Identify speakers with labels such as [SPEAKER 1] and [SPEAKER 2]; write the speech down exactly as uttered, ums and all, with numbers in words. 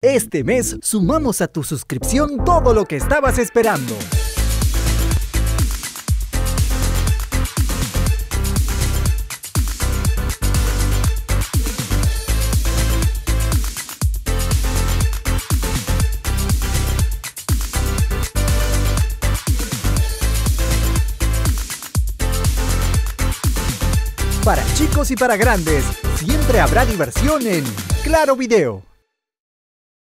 [SPEAKER 1] Este mes sumamos a tu suscripción todo lo que estabas esperando. Para chicos y para grandes, siempre habrá diversión en Claro Video.